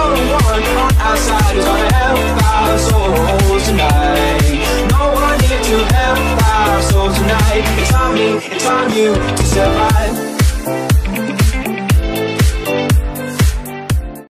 no one on our side is gonna help our souls tonight. No one here to help our souls tonight. It's on me, it's on you to survive.